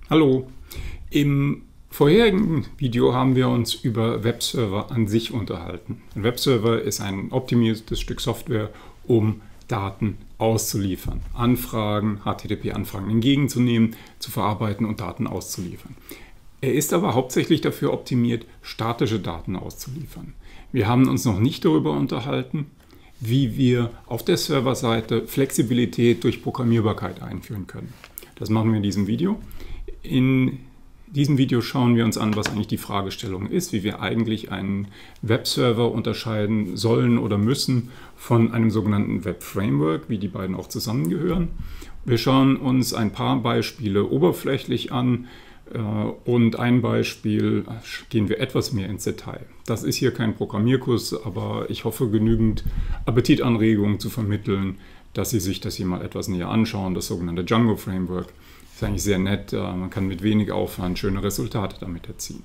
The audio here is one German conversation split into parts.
Hallo, im vorherigen Video haben wir uns über Webserver an sich unterhalten. Ein Webserver ist ein optimiertes Stück Software, um Daten auszuliefern, Anfragen, HTTP-Anfragen entgegenzunehmen, zu verarbeiten und Daten auszuliefern. Er ist aber hauptsächlich dafür optimiert, statische Daten auszuliefern. Wir haben uns noch nicht darüber unterhalten, wie wir auf der Serverseite Flexibilität durch Programmierbarkeit einführen können. Das machen wir in diesem Video. In diesem Video schauen wir uns an, was eigentlich die Fragestellung ist, wie wir eigentlich einen Webserver unterscheiden sollen oder müssen von einem sogenannten Web-Framework, wie die beiden auch zusammengehören. Wir schauen uns ein paar Beispiele oberflächlich an und ein Beispiel gehen wir etwas mehr ins Detail. Das ist hier kein Programmierkurs, aber ich hoffe, genügend Appetitanregungen zu vermitteln, dass Sie sich das hier mal etwas näher anschauen, das sogenannte Django Framework. Ist eigentlich sehr nett, man kann mit wenig Aufwand schöne Resultate damit erzielen.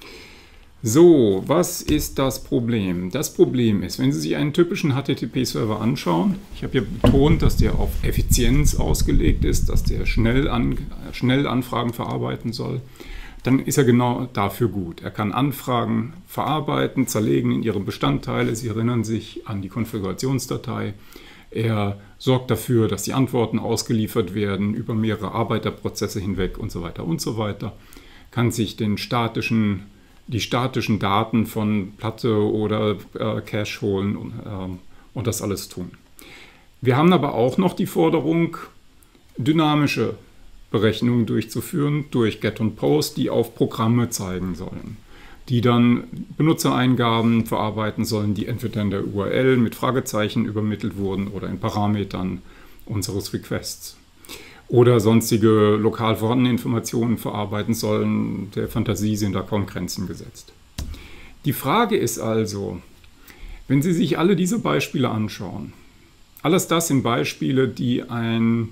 So, was ist das Problem? Das Problem ist, wenn Sie sich einen typischen HTTP-Server anschauen, ich habe ja betont, dass der auf Effizienz ausgelegt ist, dass der schnell Anfragen verarbeiten soll, dann ist er genau dafür gut. Er kann Anfragen verarbeiten, zerlegen in ihre Bestandteile, Sie erinnern sich an die Konfigurationsdatei. Er sorgt dafür, dass die Antworten ausgeliefert werden über mehrere Arbeiterprozesse hinweg und so weiter und so weiter. Kann sich die statischen Daten von Platte oder Cache holen und das alles tun. Wir haben aber auch noch die Forderung, dynamische Berechnungen durchzuführen durch Get und Post, die auf Programme zeigen sollen, die dann Benutzereingaben verarbeiten sollen, die entweder in der URL mit Fragezeichen übermittelt wurden oder in Parametern unseres Requests. Oder sonstige lokal vorhandene Informationen verarbeiten sollen. Der Fantasie sind da kaum Grenzen gesetzt. Die Frage ist also, wenn Sie sich alle diese Beispiele anschauen, alles das sind Beispiele, die ein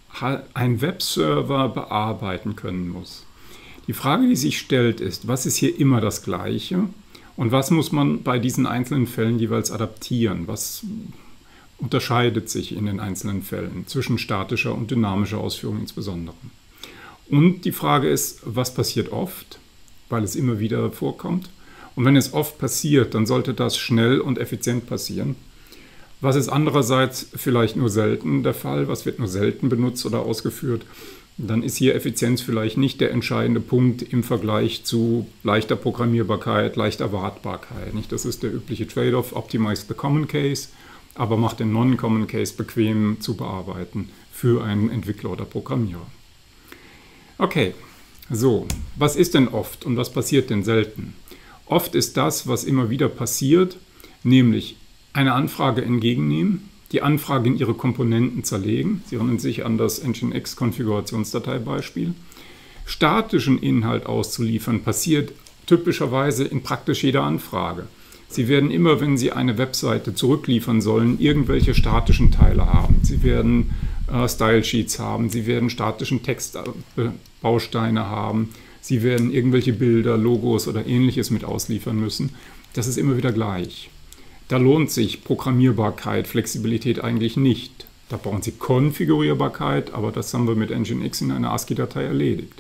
Webserver bearbeiten können muss. Die Frage, die sich stellt, ist, was ist hier immer das Gleiche und was muss man bei diesen einzelnen Fällen jeweils adaptieren? Was unterscheidet sich in den einzelnen Fällen zwischen statischer und dynamischer Ausführung insbesondere? Und die Frage ist, was passiert oft, weil es immer wieder vorkommt? Und wenn es oft passiert, dann sollte das schnell und effizient passieren. Was ist andererseits vielleicht nur selten der Fall? Was wird nur selten benutzt oder ausgeführt? Dann ist hier Effizienz vielleicht nicht der entscheidende Punkt im Vergleich zu leichter Programmierbarkeit, leichter Wartbarkeit. Das ist der übliche Trade-off, optimize the common case, aber macht den non-common case bequem zu bearbeiten für einen Entwickler oder Programmierer. Okay, so, was ist denn oft und was passiert denn selten? Oft ist das, was immer wieder passiert, nämlich eine Anfrage entgegennehmen, die Anfrage in ihre Komponenten zerlegen. Sie erinnern sich an das Nginx-Konfigurationsdateibeispiel. Statischen Inhalt auszuliefern passiert typischerweise in praktisch jeder Anfrage. Sie werden immer, wenn Sie eine Webseite zurückliefern sollen, irgendwelche statischen Teile haben. Sie werden Style-Sheets haben, Sie werden statischen Textbausteine haben, Sie werden irgendwelche Bilder, Logos oder Ähnliches mit ausliefern müssen. Das ist immer wieder gleich. Da lohnt sich Programmierbarkeit, Flexibilität eigentlich nicht. Da brauchen Sie Konfigurierbarkeit, aber das haben wir mit Nginx in einer ASCII-Datei erledigt.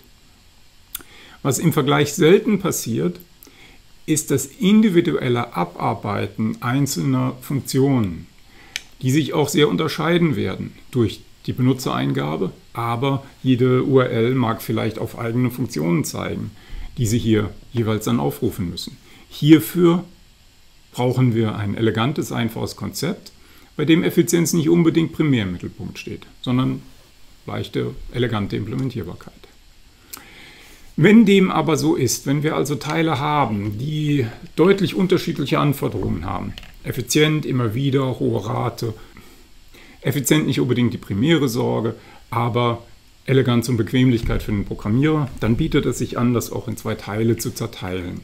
Was im Vergleich selten passiert, ist das individuelle Abarbeiten einzelner Funktionen, die sich auch sehr unterscheiden werden durch die Benutzereingabe, aber jede URL mag vielleicht auf eigene Funktionen zeigen, die Sie hier jeweils dann aufrufen müssen. Hierfür brauchen wir ein elegantes, einfaches Konzept, bei dem Effizienz nicht unbedingt primär im Mittelpunkt steht, sondern leichte, elegante Implementierbarkeit. Wenn dem aber so ist, wenn wir also Teile haben, die deutlich unterschiedliche Anforderungen haben, effizient, immer wieder, hohe Rate, effizient nicht unbedingt die primäre Sorge, aber Eleganz und Bequemlichkeit für den Programmierer, dann bietet es sich an, das auch in zwei Teile zu zerteilen.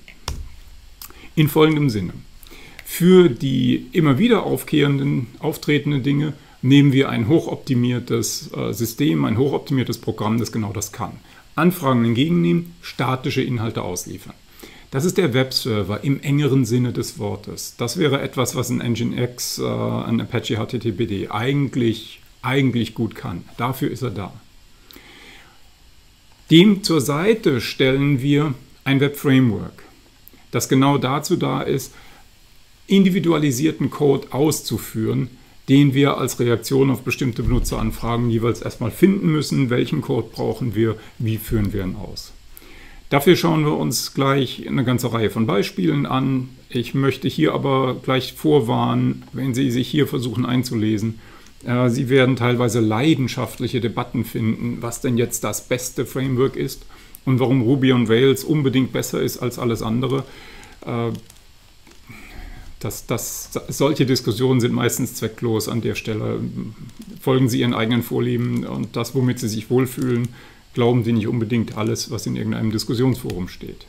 In folgendem Sinne. Für die immer wieder auftretenden Dinge nehmen wir ein hochoptimiertes System, ein hochoptimiertes Programm, das genau das kann. Anfragen entgegennehmen, statische Inhalte ausliefern. Das ist der Webserver im engeren Sinne des Wortes. Das wäre etwas, was ein Nginx, ein Apache HTTPD eigentlich gut kann. Dafür ist er da. Dem zur Seite stellen wir ein Web-Framework, das genau dazu da ist, individualisierten Code auszuführen, den wir als Reaktion auf bestimmte Benutzeranfragen jeweils erstmal finden müssen. Welchen Code brauchen wir, wie führen wir ihn aus? Dafür schauen wir uns gleich eine ganze Reihe von Beispielen an. Ich möchte hier aber gleich vorwarnen, wenn Sie sich hier versuchen einzulesen, Sie werden teilweise leidenschaftliche Debatten finden, was denn jetzt das beste Framework ist und warum Ruby on Rails unbedingt besser ist als alles andere. Solche Diskussionen sind meistens zwecklos an der Stelle. Folgen Sie Ihren eigenen Vorlieben und das, womit Sie sich wohlfühlen, glauben Sie nicht unbedingt alles, was in irgendeinem Diskussionsforum steht.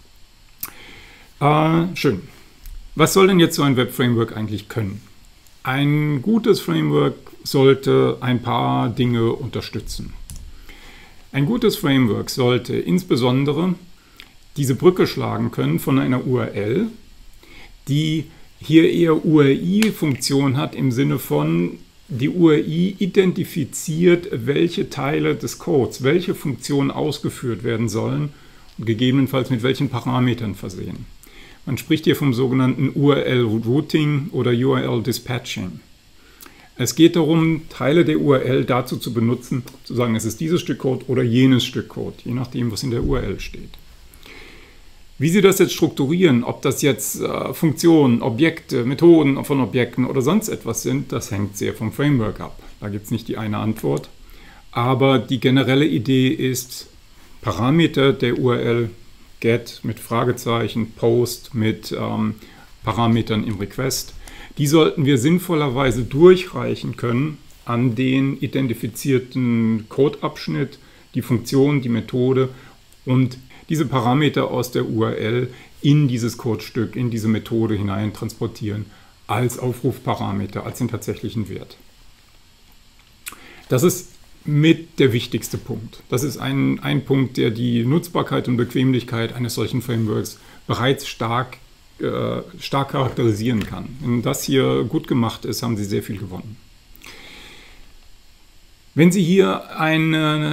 Schön. Was soll denn jetzt so ein Web-Framework eigentlich können? Ein gutes Framework sollte ein paar Dinge unterstützen. Ein gutes Framework sollte insbesondere diese Brücke schlagen können von einer URL, die hier eher URI-Funktion hat im Sinne von, die URI identifiziert, welche Teile des Codes, welche Funktionen ausgeführt werden sollen und gegebenenfalls mit welchen Parametern versehen. Man spricht hier vom sogenannten URL-Routing oder URL-Dispatching. Es geht darum, Teile der URL dazu zu benutzen, zu sagen, es ist dieses Stück Code oder jenes Stück Code, je nachdem, was in der URL steht. Wie Sie das jetzt strukturieren, ob das jetzt Funktionen, Objekte, Methoden von Objekten oder sonst etwas sind, das hängt sehr vom Framework ab. Da gibt es nicht die eine Antwort. Aber die generelle Idee ist, Parameter der URL, get mit Fragezeichen, post mit Parametern im Request, die sollten wir sinnvollerweise durchreichen können an den identifizierten Codeabschnitt, die Funktion, die Methode und diese Parameter aus der URL in dieses Codestück, in diese Methode hinein transportieren als Aufrufparameter, als den tatsächlichen Wert. Das ist mit der wichtigste Punkt. Das ist ein Punkt, der die Nutzbarkeit und Bequemlichkeit eines solchen Frameworks bereits stark charakterisieren kann. Wenn das hier gut gemacht ist, haben Sie sehr viel gewonnen. Wenn Sie hier ein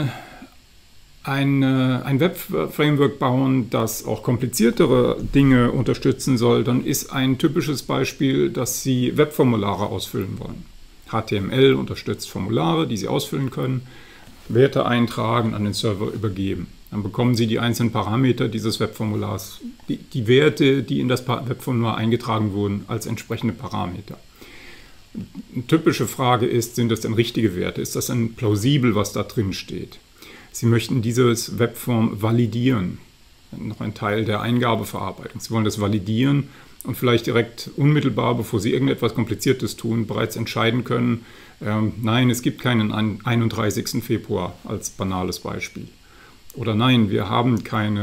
Web-Framework bauen, das auch kompliziertere Dinge unterstützen soll, dann ist ein typisches Beispiel, dass Sie Webformulare ausfüllen wollen. HTML unterstützt Formulare, die Sie ausfüllen können, Werte eintragen, an den Server übergeben. Dann bekommen Sie die einzelnen Parameter dieses Webformulars, die Werte, die in das Webformular eingetragen wurden, als entsprechende Parameter. Eine typische Frage ist, sind das denn richtige Werte? Ist das denn plausibel, was da drin steht? Sie möchten dieses Webform validieren, noch ein Teil der Eingabeverarbeitung. Sie wollen das validieren und vielleicht direkt unmittelbar, bevor Sie irgendetwas Kompliziertes tun, bereits entscheiden können, nein, es gibt keinen 31. Februar als banales Beispiel. Oder nein, wir haben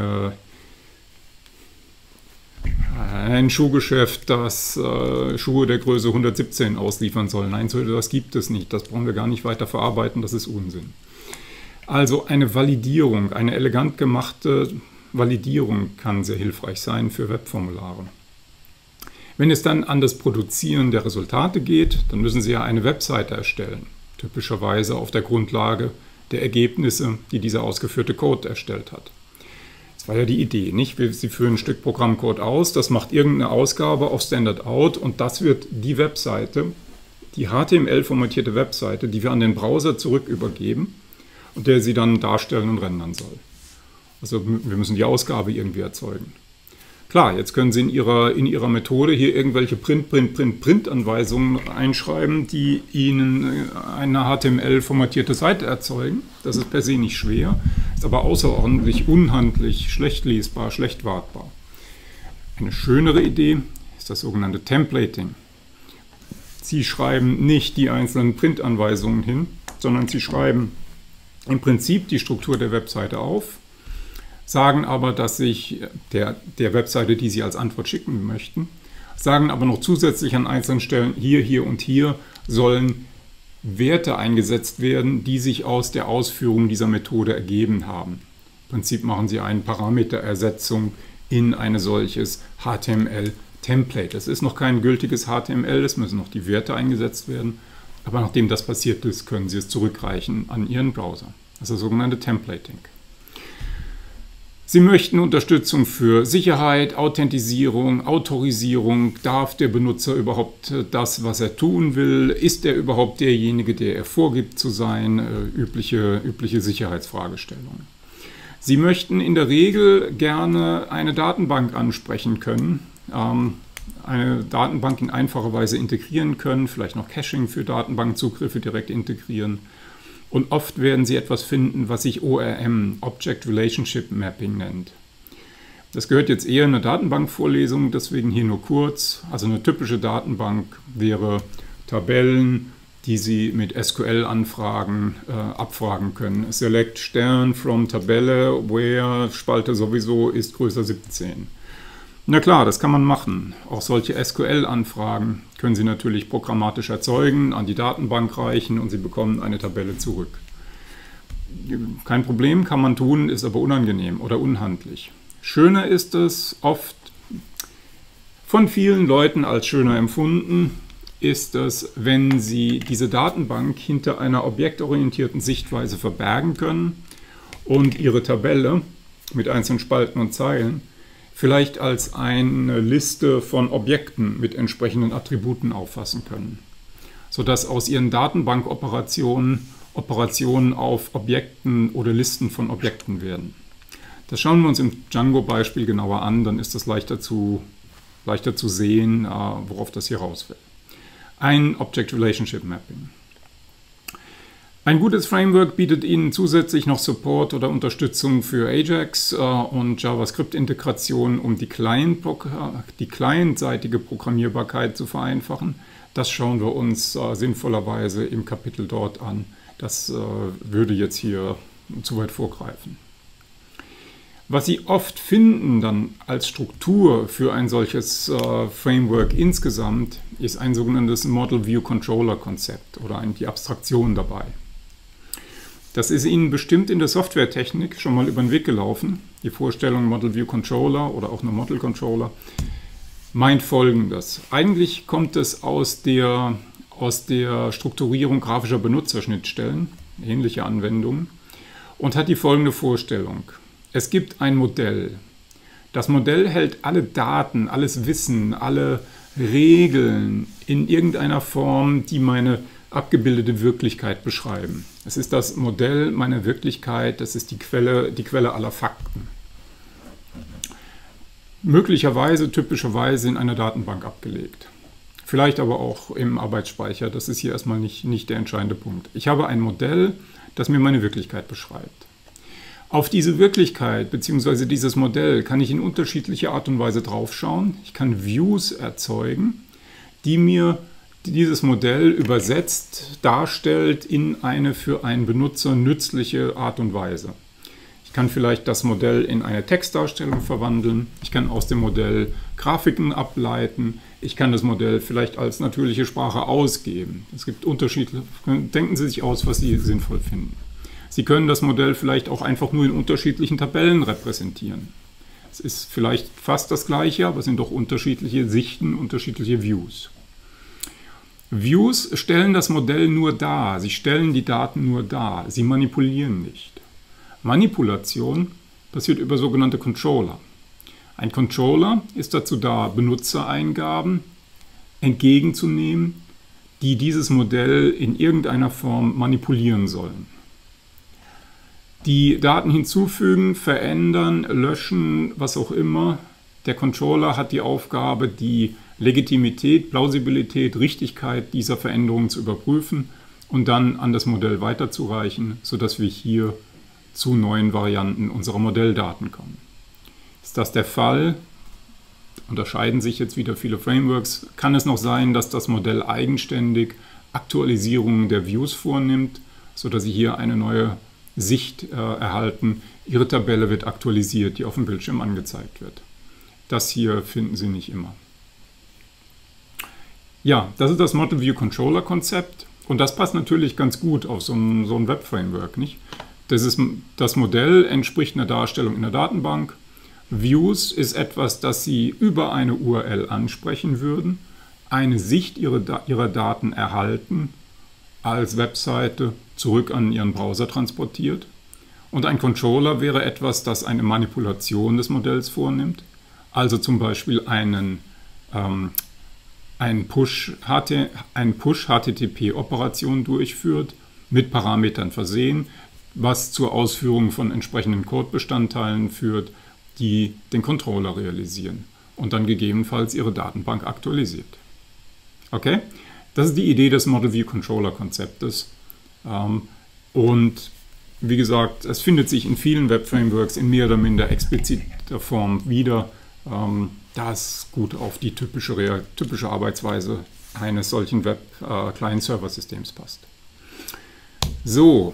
ein Schuhgeschäft, das Schuhe der Größe 117 ausliefern soll. Nein, das gibt es nicht. Das brauchen wir gar nicht weiter verarbeiten, das ist Unsinn. Also eine Validierung, eine elegant gemachte Validierung kann sehr hilfreich sein für Webformulare. Wenn es dann an das Produzieren der Resultate geht, dann müssen Sie ja eine Webseite erstellen, typischerweise auf der Grundlage der Ergebnisse, die dieser ausgeführte Code erstellt hat. Das war ja die Idee, nicht? Sie führen ein Stück Programmcode aus, das macht irgendeine Ausgabe auf Standard Out und das wird die Webseite, die HTML-formatierte Webseite, die wir an den Browser zurück übergeben und der sie dann darstellen und rendern soll. Also wir müssen die Ausgabe irgendwie erzeugen. Klar, jetzt können Sie in Ihrer Methode hier irgendwelche Print-Anweisungen einschreiben, die Ihnen eine HTML-formatierte Seite erzeugen. Das ist per se nicht schwer, ist aber außerordentlich unhandlich, schlecht lesbar, schlecht wartbar. Eine schönere Idee ist das sogenannte Templating. Sie schreiben nicht die einzelnen Print-Anweisungen hin, sondern Sie schreiben im Prinzip die Struktur der Webseite auf, sagen aber, dass sich der Webseite, die Sie als Antwort schicken möchten, sagen aber noch zusätzlich an einzelnen Stellen, hier und hier sollen Werte eingesetzt werden, die sich aus der Ausführung dieser Methode ergeben haben. Im Prinzip machen Sie eine Parameterersetzung in ein solches HTML-Template. Es ist noch kein gültiges HTML, es müssen noch die Werte eingesetzt werden, aber nachdem das passiert ist, können Sie es zurückreichen an Ihren Browser. Das ist das sogenannte Templating. Sie möchten Unterstützung für Sicherheit, Authentisierung, Autorisierung. Darf der Benutzer überhaupt das, was er tun will? Ist er überhaupt derjenige, der er vorgibt zu sein? Übliche Sicherheitsfragestellungen. Sie möchten in der Regel gerne eine Datenbank ansprechen können, eine Datenbank in einfacher Weise integrieren können, vielleicht noch Caching für Datenbankzugriffe direkt integrieren. Und oft werden Sie etwas finden, was sich ORM, Object Relationship Mapping, nennt. Das gehört jetzt eher in eine Datenbankvorlesung, deswegen hier nur kurz. Also eine typische Datenbank wäre Tabellen, die Sie mit SQL-Anfragen abfragen können. Select Stern from Tabelle, where Spalte sowieso ist größer 17. Na klar, das kann man machen. Auch solche SQL-Anfragen können Sie natürlich programmatisch erzeugen, an die Datenbank reichen und Sie bekommen eine Tabelle zurück. Kein Problem, kann man tun, ist aber unangenehm oder unhandlich. Schöner ist es, oft von vielen Leuten als schöner empfunden, ist es, wenn Sie diese Datenbank hinter einer objektorientierten Sichtweise verbergen können und Ihre Tabelle mit einzelnen Spalten und Zeilen vielleicht als eine Liste von Objekten mit entsprechenden Attributen auffassen können, sodass aus Ihren Datenbankoperationen Operationen auf Objekten oder Listen von Objekten werden. Das schauen wir uns im Django-Beispiel genauer an, dann ist das leichter zu sehen, worauf das hier rausfällt. Ein Object Relationship Mapping. Ein gutes Framework bietet Ihnen zusätzlich noch Support oder Unterstützung für Ajax und JavaScript-Integration, um die clientseitige Programmierbarkeit zu vereinfachen. Das schauen wir uns sinnvollerweise im Kapitel dort an. Das würde jetzt hier zu weit vorgreifen. Was Sie oft finden dann als Struktur für ein solches Framework insgesamt, ist ein sogenanntes Model View Controller Konzept oder die Abstraktion dabei. Das ist Ihnen bestimmt in der Softwaretechnik schon mal über den Weg gelaufen. Die Vorstellung Model View Controller oder auch nur Model Controller meint Folgendes. Eigentlich kommt es aus der Strukturierung grafischer Benutzerschnittstellen, ähnliche Anwendungen, und hat die folgende Vorstellung. Es gibt ein Modell. Das Modell hält alle Daten, alles Wissen, alle Regeln in irgendeiner Form, die meine abgebildete Wirklichkeit beschreiben. Es ist das Modell meiner Wirklichkeit, das ist die Quelle aller Fakten. Möglicherweise, typischerweise in einer Datenbank abgelegt. Vielleicht aber auch im Arbeitsspeicher, das ist hier erstmal nicht der entscheidende Punkt. Ich habe ein Modell, das mir meine Wirklichkeit beschreibt. Auf diese Wirklichkeit bzw. dieses Modell kann ich in unterschiedlicher Art und Weise draufschauen. Ich kann Views erzeugen, die mir dieses Modell übersetzt darstellt in eine für einen Benutzer nützliche Art und Weise. Ich kann vielleicht das Modell in eine Textdarstellung verwandeln. Ich kann aus dem Modell Grafiken ableiten. Ich kann das Modell vielleicht als natürliche Sprache ausgeben. Es gibt Unterschiede. Denken Sie sich aus, was Sie sinnvoll finden. Sie können das Modell vielleicht auch einfach nur in unterschiedlichen Tabellen repräsentieren. Es ist vielleicht fast das Gleiche, aber es sind doch unterschiedliche Sichten, unterschiedliche Views. Views stellen das Modell nur dar, sie stellen die Daten nur dar, sie manipulieren nicht. Manipulation passiert über sogenannte Controller. Ein Controller ist dazu da, Benutzereingaben entgegenzunehmen, die dieses Modell in irgendeiner Form manipulieren sollen. Die Daten hinzufügen, verändern, löschen, was auch immer. Der Controller hat die Aufgabe, die Legitimität, Plausibilität, Richtigkeit dieser Veränderungen zu überprüfen und dann an das Modell weiterzureichen, sodass wir hier zu neuen Varianten unserer Modelldaten kommen. Ist das der Fall? Unterscheiden sich jetzt wieder viele Frameworks. Kann es noch sein, dass das Modell eigenständig Aktualisierungen der Views vornimmt, sodass Sie hier eine neue Sicht erhalten. Ihre Tabelle wird aktualisiert, die auf dem Bildschirm angezeigt wird. Das hier finden Sie nicht immer. Ja, das ist das Model View Controller Konzept und das passt natürlich ganz gut auf so ein Web-Framework, nicht? Das Modell entspricht einer Darstellung in der Datenbank. Views ist etwas, das Sie über eine URL ansprechen würden, eine Sicht Ihrer Daten erhalten, als Webseite zurück an Ihren Browser transportiert. Und ein Controller wäre etwas, das eine Manipulation des Modells vornimmt, also zum Beispiel eine Push-HTTP-Operation durchführt, mit Parametern versehen, was zur Ausführung von entsprechenden Codebestandteilen führt, die den Controller realisieren und dann gegebenenfalls ihre Datenbank aktualisiert. Okay? Das ist die Idee des Model View Controller Konzeptes. Und wie gesagt, es findet sich in vielen Web-Frameworks in mehr oder minder expliziter Form wieder, das gut auf die typische Arbeitsweise eines solchen Web-Client-Server-Systems passt. So,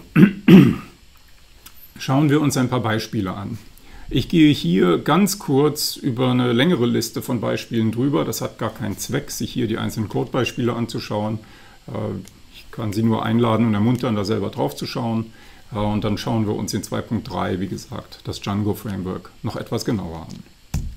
schauen wir uns ein paar Beispiele an. Ich gehe hier ganz kurz über eine längere Liste von Beispielen drüber. Das hat gar keinen Zweck, sich hier die einzelnen Codebeispiele anzuschauen. Ich kann Sie nur einladen und ermuntern, da selber drauf zu schauen. Und dann schauen wir uns in 2.3, wie gesagt, das Django Framework noch etwas genauer an.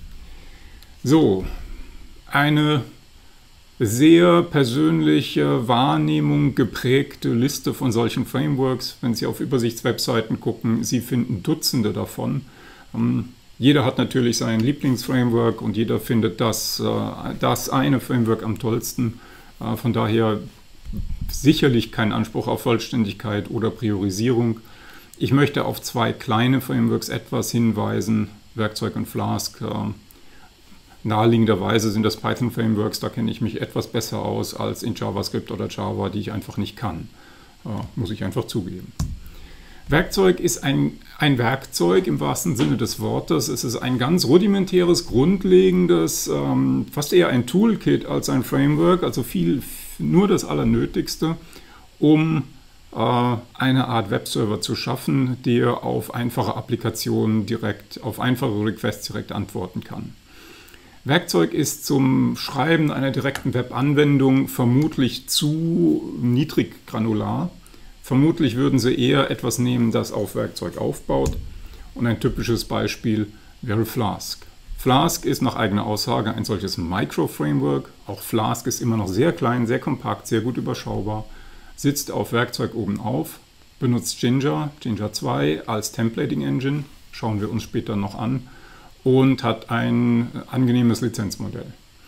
So, eine sehr persönliche Wahrnehmung geprägte Liste von solchen Frameworks. Wenn Sie auf Übersichtswebseiten gucken, Sie finden Dutzende davon. Jeder hat natürlich sein Lieblingsframework und jeder findet das eine Framework am tollsten. Von daher sicherlich kein Anspruch auf Vollständigkeit oder Priorisierung. Ich möchte auf zwei kleine Frameworks etwas hinweisen, Werkzeug und Flask. Naheliegenderweise sind das Python-Frameworks, da kenne ich mich etwas besser aus als in JavaScript oder Java, die ich einfach nicht kann. Muss ich einfach zugeben. Werkzeug ist ein Werkzeug im wahrsten Sinne des Wortes. Es ist ein ganz rudimentäres, grundlegendes, fast eher ein Toolkit als ein Framework, also nur das Allernötigste, um eine Art Webserver zu schaffen, der auf einfache Applikationen auf einfache Requests direkt antworten kann. Werkzeug ist zum Schreiben einer direkten Webanwendung vermutlich zu niedrig granular. Vermutlich würden Sie eher etwas nehmen, das auf Werkzeug aufbaut. Und ein typisches Beispiel wäre Flask. Flask ist nach eigener Aussage ein solches Micro-Framework. Auch Flask ist immer noch sehr klein, sehr kompakt, sehr gut überschaubar. Sitzt auf Werkzeug oben auf, benutzt Jinja 2 als Templating Engine. Schauen wir uns später noch an. Und hat ein angenehmes Lizenzmodell.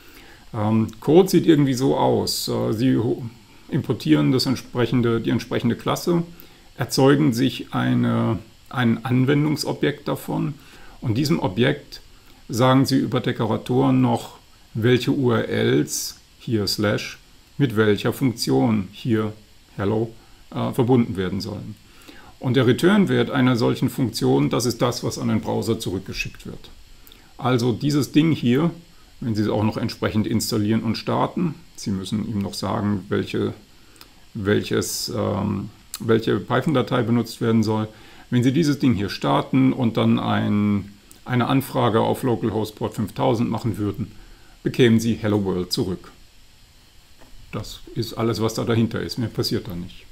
Code sieht irgendwie so aus. Sie importieren die entsprechende Klasse, erzeugen sich ein Anwendungsobjekt davon und diesem Objekt sagen Sie über Dekoratoren noch, welche URLs, hier / mit welcher Funktion, hier hello, verbunden werden sollen. Und der Return-Wert einer solchen Funktion, das ist das, was an den Browser zurückgeschickt wird. Also dieses Ding hier, wenn Sie es auch noch entsprechend installieren und starten, Sie müssen ihm noch sagen, welche Python-Datei benutzt werden soll. Wenn Sie dieses Ding hier starten und dann eine Anfrage auf Localhost Port 5000 machen würden, bekämen Sie Hello World zurück. Das ist alles, was da dahinter ist. Mehr passiert da nicht.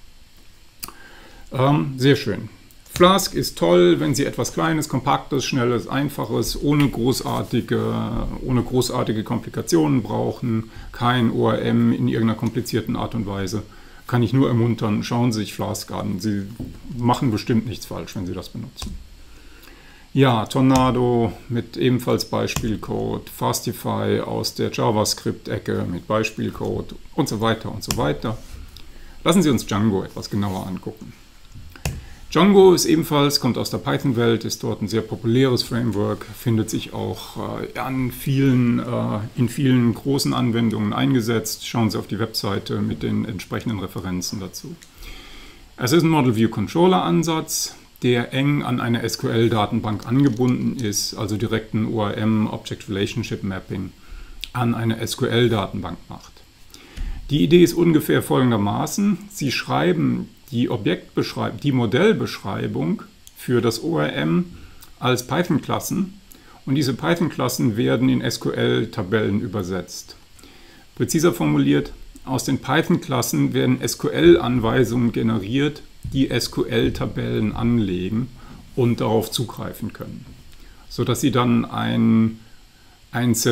Sehr schön. Flask ist toll, wenn Sie etwas Kleines, Kompaktes, Schnelles, Einfaches, ohne großartige Komplikationen brauchen, kein ORM in irgendeiner komplizierten Art und Weise. Kann ich nur ermuntern, schauen Sie sich Flask an. Sie machen bestimmt nichts falsch, wenn Sie das benutzen. Ja, Tornado mit ebenfalls Beispielcode, Fastify aus der JavaScript-Ecke mit Beispielcode und so weiter und so weiter. Lassen Sie uns Django etwas genauer angucken. Django ist kommt aus der Python-Welt, ist dort ein sehr populäres Framework, findet sich auch in vielen großen Anwendungen eingesetzt. Schauen Sie auf die Webseite mit den entsprechenden Referenzen dazu. Es ist ein Model-View-Controller-Ansatz, der eng an eine SQL-Datenbank angebunden ist, also direkt ein ORM, Object Relationship Mapping, an eine SQL-Datenbank macht. Die Idee ist ungefähr folgendermaßen: Sie schreiben die Modellbeschreibung für das ORM als Python-Klassen und diese Python-Klassen werden in SQL-Tabellen übersetzt. Präziser formuliert, aus den Python-Klassen werden SQL-Anweisungen generiert, die SQL-Tabellen anlegen und darauf zugreifen können, sodass Sie dann ein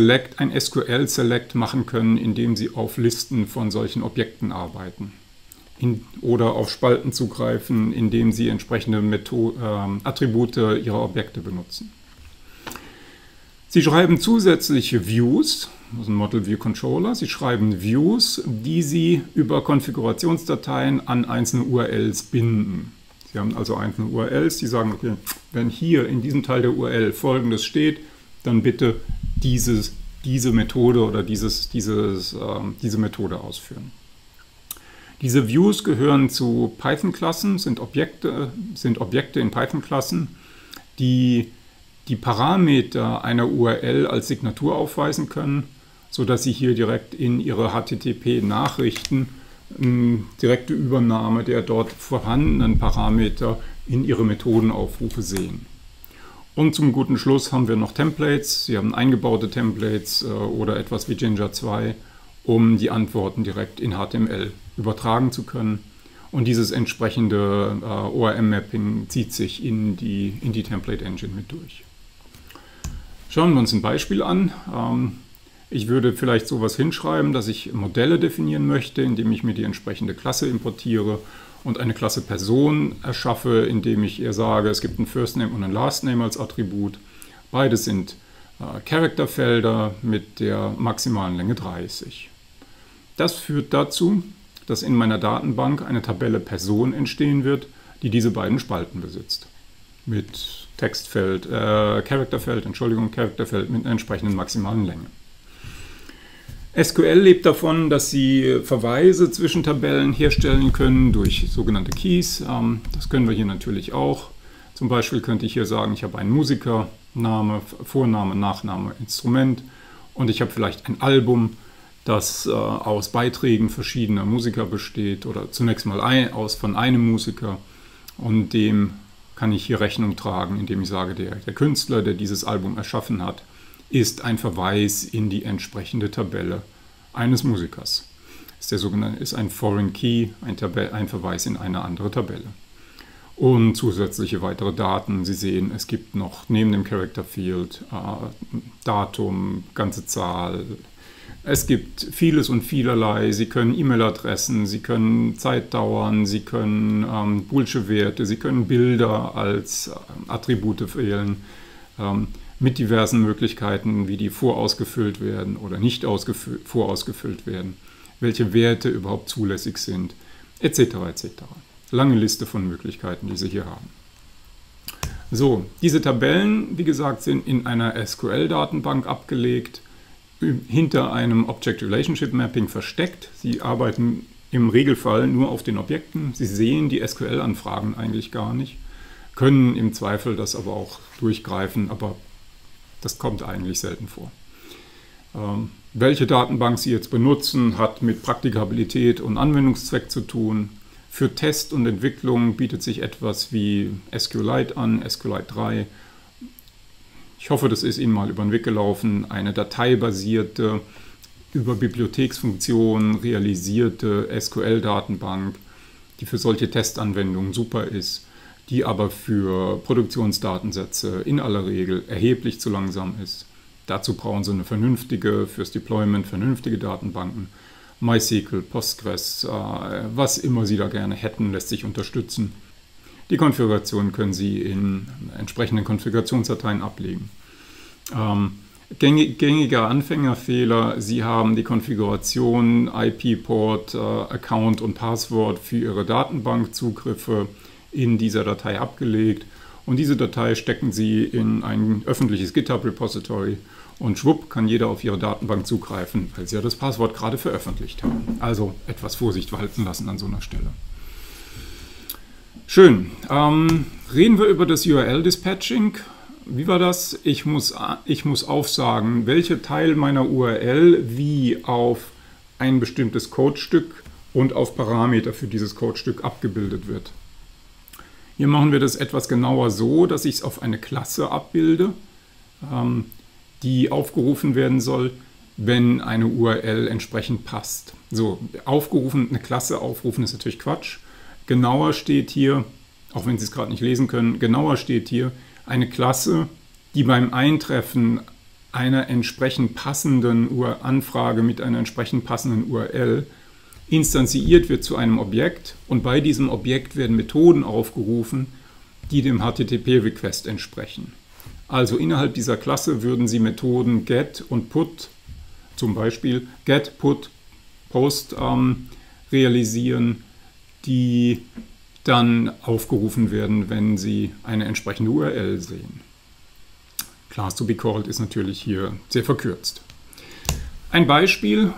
SQL-Select machen können, indem Sie auf Listen von solchen Objekten arbeiten. oder auf Spalten zugreifen, indem sie entsprechende Attribute ihrer Objekte benutzen. Sie schreiben zusätzliche Views, das ist ein Model View Controller. Sie schreiben Views, die Sie über Konfigurationsdateien an einzelne URLs binden. Sie haben also einzelne URLs, die sagen, okay, wenn hier in diesem Teil der URL Folgendes steht, dann bitte diese Methode oder diese Methode ausführen. Diese Views gehören zu Python-Klassen, sind Objekte in Python-Klassen, die die Parameter einer URL als Signatur aufweisen können, sodass Sie hier direkt in Ihre HTTP-Nachrichten direkte Übernahme der dort vorhandenen Parameter in Ihre Methodenaufrufe sehen. Und zum guten Schluss haben wir noch Templates. Sie haben eingebaute Templates oder etwas wie Jinja 2, um die Antworten direkt in HTML übertragen zu können. Und dieses entsprechende ORM-Mapping zieht sich in die Template Engine mit durch. Schauen wir uns ein Beispiel an. Ich würde vielleicht sowas hinschreiben, dass ich Modelle definieren möchte, indem ich mir die entsprechende Klasse importiere und eine Klasse Person erschaffe, indem ich ihr sage, es gibt ein First Name und ein Last Name als Attribut. Beides sind Charakterfelder mit der maximalen Länge 30. Das führt dazu, dass in meiner Datenbank eine Tabelle Person entstehen wird, die diese beiden Spalten besitzt. Mit Charakterfeld mit einer entsprechenden maximalen Länge. SQL lebt davon, dass Sie Verweise zwischen Tabellen herstellen können durch sogenannte Keys. Das können wir hier natürlich auch. Zum Beispiel könnte ich hier sagen, ich habe einen Musiker, Name, Vorname, Nachname, Instrument und ich habe vielleicht ein Album, das aus Beiträgen verschiedener Musiker besteht oder zunächst mal von einem Musiker, und dem kann ich hier Rechnung tragen, indem ich sage, der Künstler, der dieses Album erschaffen hat, ist ein Verweis in die entsprechende Tabelle eines Musikers. Ist ein Foreign Key, ein Verweis in eine andere Tabelle. Und zusätzliche weitere Daten. Sie sehen, es gibt noch neben dem Character Field Datum, ganze Zahl. Es gibt vieles und vielerlei. Sie können E-Mail-Adressen, Sie können Zeitdauern, Sie können boolsche Werte, Sie können Bilder als Attribute wählen, mit diversen Möglichkeiten, wie die vorausgefüllt werden oder nicht vorausgefüllt werden, welche Werte überhaupt zulässig sind, etc. etc. Lange Liste von Möglichkeiten, die Sie hier haben. So, diese Tabellen, wie gesagt, sind in einer SQL-Datenbank abgelegt, hinter einem Object Relationship Mapping versteckt. Sie arbeiten im Regelfall nur auf den Objekten. Sie sehen die SQL-Anfragen eigentlich gar nicht, können im Zweifel das aber auch durchgreifen, aber das kommt eigentlich selten vor. Welche Datenbank Sie jetzt benutzen, hat mit Praktikabilität und Anwendungszweck zu tun. Für Test und Entwicklung bietet sich etwas wie SQLite an, SQLite 3. Ich hoffe, das ist Ihnen mal über den Weg gelaufen. Eine dateibasierte, über Bibliotheksfunktionen realisierte SQL-Datenbank, die für solche Testanwendungen super ist, die aber für Produktionsdatensätze in aller Regel erheblich zu langsam ist. Dazu brauchen Sie fürs Deployment vernünftige Datenbanken. MySQL, Postgres, was immer Sie da gerne hätten, lässt sich unterstützen. Die Konfiguration können Sie in entsprechenden Konfigurationsdateien ablegen. Gängiger Anfängerfehler: Sie haben die Konfiguration, IP-Port, Account und Passwort für Ihre Datenbankzugriffe in dieser Datei abgelegt, und diese Datei stecken Sie in ein öffentliches GitHub-Repository und schwupp kann jeder auf Ihre Datenbank zugreifen, weil Sie ja das Passwort gerade veröffentlicht haben. Also etwas Vorsicht walten lassen an so einer Stelle. Schön. Reden wir über das URL-Dispatching. Wie war das? Ich muss aufsagen, welcher Teil meiner URL wie auf ein bestimmtes Codestück und auf Parameter für dieses Codestück abgebildet wird. Hier machen wir das etwas genauer so, dass ich es auf eine Klasse abbilde, die aufgerufen werden soll, wenn eine URL entsprechend passt. So, eine Klasse aufrufen ist natürlich Quatsch. Genauer steht hier, auch wenn Sie es gerade nicht lesen können, genauer steht hier eine Klasse, die beim Eintreffen einer entsprechend passenden Anfrage mit einer entsprechend passenden URL instanziert wird zu einem Objekt und bei diesem Objekt werden Methoden aufgerufen, die dem HTTP-Request entsprechen. Also innerhalb dieser Klasse würden Sie Methoden get und put, zum Beispiel get, put, post realisieren, die dann aufgerufen werden, wenn Sie eine entsprechende URL sehen. Class to be called ist natürlich hier sehr verkürzt. Ein Beispiel,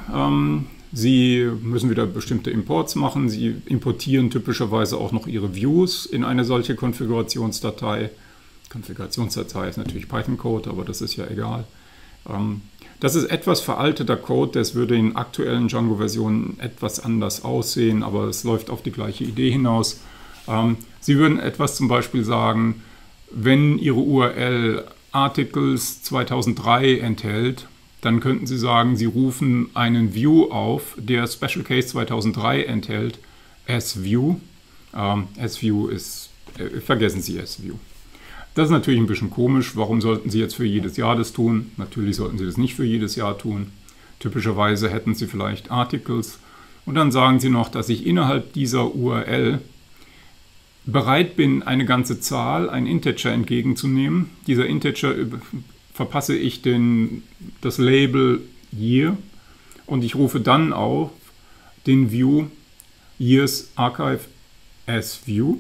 Sie müssen wieder bestimmte Imports machen. Sie importieren typischerweise auch noch Ihre Views in eine solche Konfigurationsdatei. Konfigurationsdatei ist natürlich Python-Code, aber das ist ja egal. Das ist etwas veralteter Code, das würde in aktuellen Django-Versionen etwas anders aussehen, aber es läuft auf die gleiche Idee hinaus. Sie würden etwas zum Beispiel sagen, wenn Ihre URL Articles 2003 enthält, dann könnten Sie sagen, Sie rufen einen View auf, der Special Case 2003 enthält, SView. SView ist, vergessen Sie SView. Das ist natürlich ein bisschen komisch. Warum sollten Sie jetzt für jedes Jahr das tun? Natürlich sollten Sie das nicht für jedes Jahr tun. Typischerweise hätten Sie vielleicht Articles. Und dann sagen Sie noch, dass ich innerhalb dieser URL bereit bin, eine ganze Zahl, ein Integer entgegenzunehmen. Dieser Integer verpasse ich das Label Year und ich rufe dann auf den View Years Archive as View.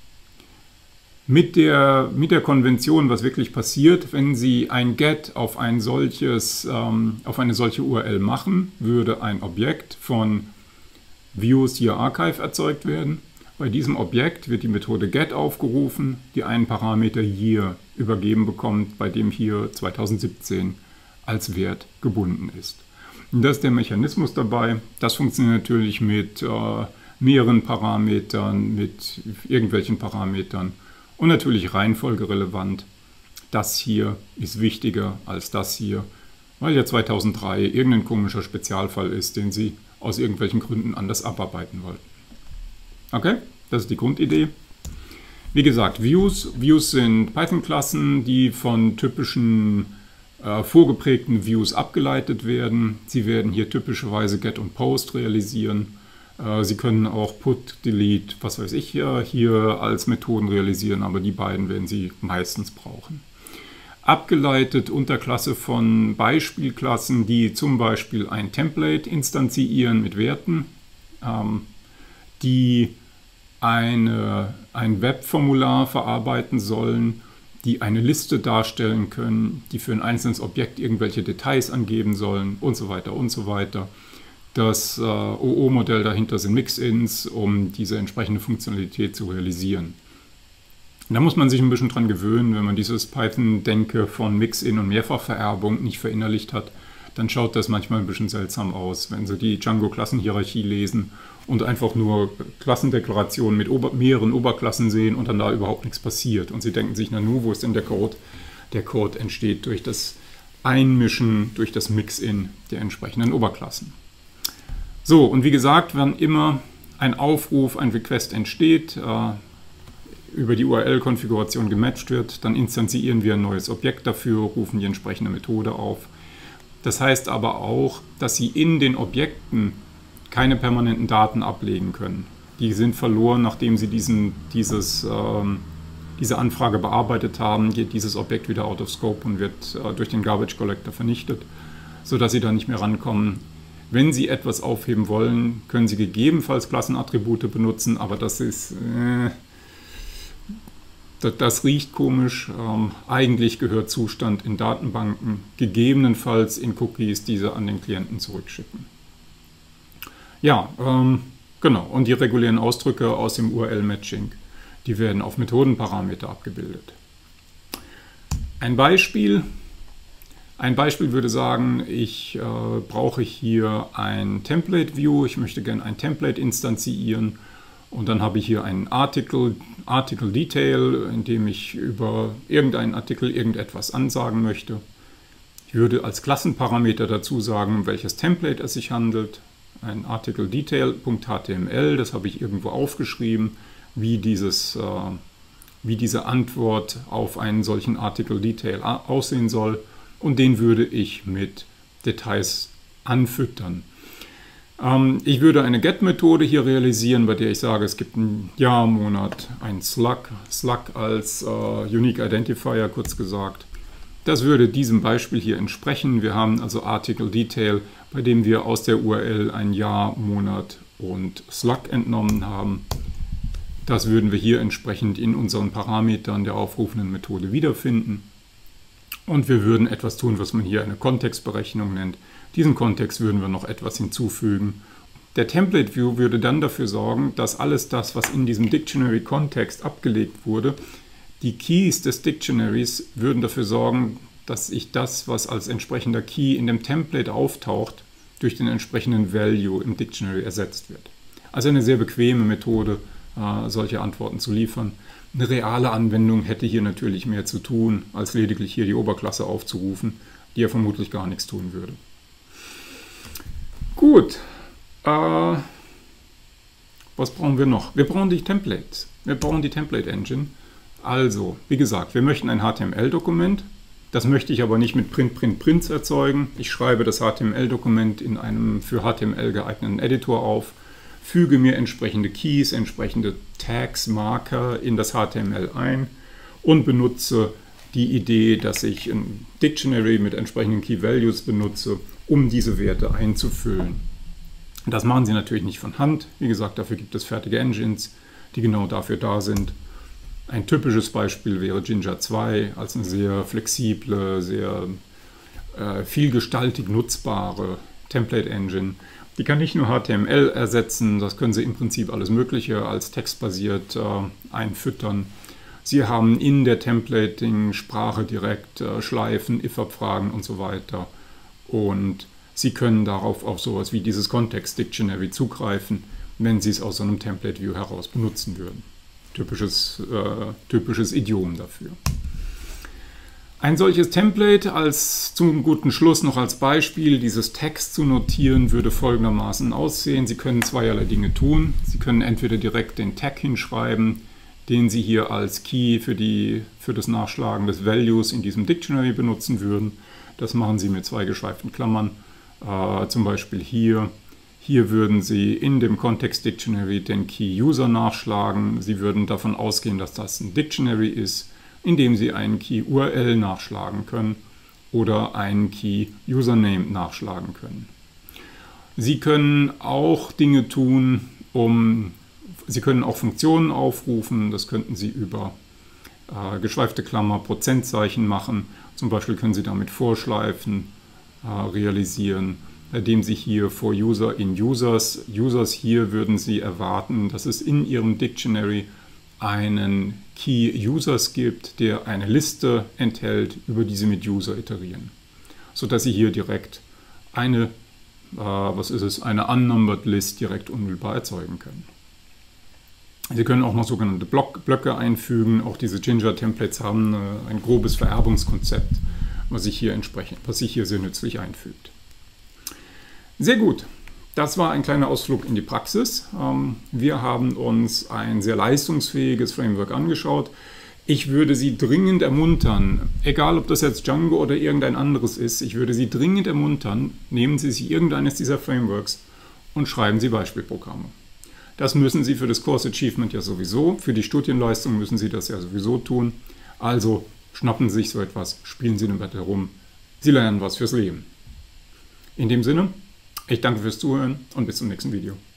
Mit der Konvention, was wirklich passiert, wenn Sie ein Get auf eine solche URL machen, würde ein Objekt von Views Year Archive erzeugt werden. Bei diesem Objekt wird die Methode get aufgerufen, die einen Parameter Year übergeben bekommt, bei dem hier 2017 als Wert gebunden ist. Und das ist der Mechanismus dabei. Das funktioniert natürlich mit mehreren Parametern, mit irgendwelchen Parametern und natürlich reihenfolgerelevant. Das hier ist wichtiger als das hier, weil ja 2003 irgendein komischer Spezialfall ist, den Sie aus irgendwelchen Gründen anders abarbeiten wollten. Okay, das ist die Grundidee. Wie gesagt, Views sind Python-Klassen, die von typischen vorgeprägten Views abgeleitet werden. Sie werden hier typischerweise Get und Post realisieren. Sie können auch Put, Delete, was weiß ich hier als Methoden realisieren, aber die beiden werden Sie meistens brauchen. Abgeleitet Unterklasse von Beispielklassen, die zum Beispiel ein Template instanzieren mit Werten, die ein Webformular verarbeiten sollen, die eine Liste darstellen können, die für ein einzelnes Objekt irgendwelche Details angeben sollen und so weiter und so weiter. Das OO-Modell dahinter sind Mix-Ins, um diese entsprechende Funktionalität zu realisieren. Da muss man sich ein bisschen dran gewöhnen, wenn man dieses Python-Denke von Mix-In und Mehrfachvererbung nicht verinnerlicht hat, dann schaut das manchmal ein bisschen seltsam aus, wenn Sie die Django-Klassenhierarchie lesen und einfach nur Klassendeklarationen mit mehreren Oberklassen sehen und dann da überhaupt nichts passiert. Und Sie denken sich, na nu, wo ist denn der Code? Der Code entsteht durch das Einmischen, durch das Mix-In der entsprechenden Oberklassen. So, und wie gesagt, wenn immer ein Aufruf, ein Request entsteht, über die URL-Konfiguration gematcht wird, dann instanzieren wir ein neues Objekt dafür, rufen die entsprechende Methode auf. Das heißt aber auch, dass Sie in den Objekten keine permanenten Daten ablegen können. Die sind verloren, nachdem Sie diese Anfrage bearbeitet haben, geht dieses Objekt wieder out of scope und wird durch den Garbage Collector vernichtet, sodass Sie da nicht mehr rankommen. Wenn Sie etwas aufheben wollen, können Sie gegebenenfalls Klassenattribute benutzen, aber das riecht komisch. Eigentlich gehört Zustand in Datenbanken, gegebenenfalls in Cookies, diese an den Klienten zurückschicken. Ja, genau. Und die regulären Ausdrücke aus dem URL-Matching, die werden auf Methodenparameter abgebildet. Ein Beispiel würde sagen, ich brauche hier ein Template-View, ich möchte gerne ein Template instanzieren und dann habe ich hier einen Article-Detail, in dem ich über irgendeinen Artikel irgendetwas ansagen möchte. Ich würde als Klassenparameter dazu sagen, um welches Template es sich handelt. Ein Article-Detail.html, das habe ich irgendwo aufgeschrieben, wie diese Antwort auf einen solchen Article-Detail aussehen soll. Und den würde ich mit Details anfüttern. Ich würde eine Get-Methode hier realisieren, bei der ich sage, es gibt ein Jahr, Monat, ein Slug als Unique Identifier, kurz gesagt. Das würde diesem Beispiel hier entsprechen. Wir haben also Article Detail, bei dem wir aus der URL ein Jahr, Monat und Slug entnommen haben. Das würden wir hier entsprechend in unseren Parametern der aufrufenden Methode wiederfinden. Und wir würden etwas tun, was man hier eine Kontextberechnung nennt. Diesen Kontext würden wir noch etwas hinzufügen. Der Template View würde dann dafür sorgen, dass alles das, was in diesem Dictionary-Kontext abgelegt wurde, die Keys des Dictionaries würden dafür sorgen, dass ich das, was als entsprechender Key in dem Template auftaucht, durch den entsprechenden Value im Dictionary ersetzt wird. Also eine sehr bequeme Methode, solche Antworten zu liefern. Eine reale Anwendung hätte hier natürlich mehr zu tun, als lediglich hier die Oberklasse aufzurufen, die ja vermutlich gar nichts tun würde. Gut, was brauchen wir noch? Wir brauchen die Templates. Wir brauchen die Template Engine. Also, wie gesagt, wir möchten ein HTML-Dokument. Das möchte ich aber nicht mit Prints erzeugen. Ich schreibe das HTML-Dokument in einem für HTML geeigneten Editor auf, füge mir entsprechende Keys, entsprechende Tags, Marker in das HTML ein und benutze die Idee, dass ich ein Dictionary mit entsprechenden Key Values benutze, um diese Werte einzufüllen. Das machen Sie natürlich nicht von Hand. Wie gesagt, dafür gibt es fertige Engines, die genau dafür da sind. Ein typisches Beispiel wäre Jinja 2 als eine sehr flexible, sehr vielgestaltig nutzbare Template Engine. Die kann nicht nur HTML ersetzen, das können Sie im Prinzip alles Mögliche als textbasiert einfüttern. Sie haben in der Templating-Sprache direkt Schleifen, if-Abfragen und so weiter. Und Sie können darauf auf sowas wie dieses Context Dictionary zugreifen, wenn Sie es aus so einem Template View heraus benutzen würden. Typisches Idiom dafür. Ein solches Template zum guten Schluss noch als Beispiel, dieses Text zu notieren, würde folgendermaßen aussehen. Sie können zweierlei Dinge tun. Sie können entweder direkt den Tag hinschreiben, den Sie hier als Key für das Nachschlagen des Values in diesem Dictionary benutzen würden. Das machen Sie mit zwei geschweiften Klammern. Zum Beispiel hier. Hier würden Sie in dem Context Dictionary den Key User nachschlagen. Sie würden davon ausgehen, dass das ein Dictionary ist, indem Sie einen Key URL nachschlagen können oder einen Key Username nachschlagen können. Sie können auch Dinge tun, Sie können auch Funktionen aufrufen. Das könnten Sie über geschweifte Klammer, Prozentzeichen machen. Zum Beispiel können Sie damit Vorschleifen realisieren, indem Sie hier for User in Users, hier würden Sie erwarten, dass es in Ihrem Dictionary einen Key Users gibt, der eine Liste enthält, über die Sie mit User iterieren. Sodass Sie hier direkt eine unnumbered List direkt unmittelbar erzeugen können. Sie können auch noch sogenannte Blöcke einfügen. Auch diese Jinja-Templates haben ein grobes Vererbungskonzept, was sich hier sehr nützlich einfügt. Sehr gut. Das war ein kleiner Ausflug in die Praxis. Wir haben uns ein sehr leistungsfähiges Framework angeschaut. Ich würde Sie dringend ermuntern, egal ob das jetzt Django oder irgendein anderes ist, ich würde Sie dringend ermuntern, nehmen Sie sich irgendeines dieser Frameworks und schreiben Sie Beispielprogramme. Das müssen Sie für das Course Achievement ja sowieso, für die Studienleistung müssen Sie das ja sowieso tun. Also schnappen Sie sich so etwas, spielen Sie damit herum. Sie lernen was fürs Leben. In dem Sinne, ich danke fürs Zuhören und bis zum nächsten Video.